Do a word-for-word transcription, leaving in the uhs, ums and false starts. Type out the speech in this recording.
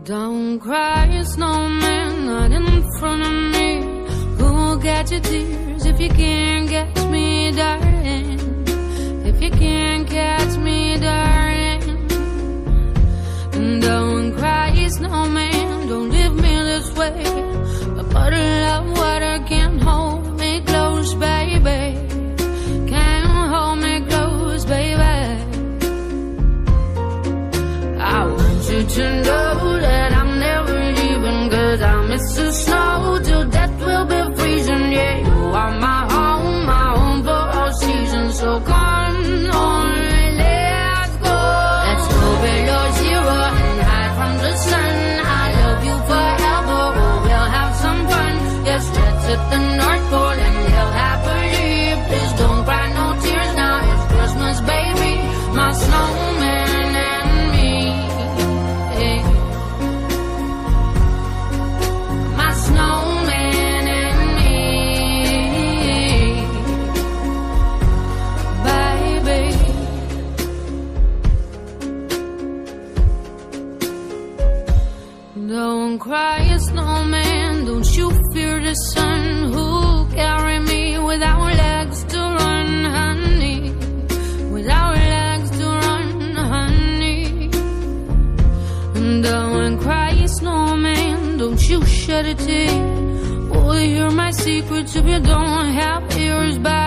Don't cry, snowman, not in front of me. Who'll catch your tears if you can't catch me, darling? If you can't catch me, darling. Don't cry, snowman, don't leave me this way. A bottle of water can't hold me close, baby. Can't hold me close, baby. I want you to know that I'm never leaving, 'cause I miss the snow till death will be freezing. Yeah, you are my home, my home for all seasons. So come on, let's go. Let's go below zero and hide from the sun. I love you forever, oh, we'll have some fun. Yes, let's hit the North Pole and live happily. Please don't cry no tears now, it's Christmas, baby. My snowman and me. My snowman and me, baby. Don't cry, snowman, don't you fear the sun. Who'll carry me without legs to run, honey? Without legs to run, honey. Don't cry, snowman, don't you shed a tear. Oh, hear my secrets if you don't have ears back.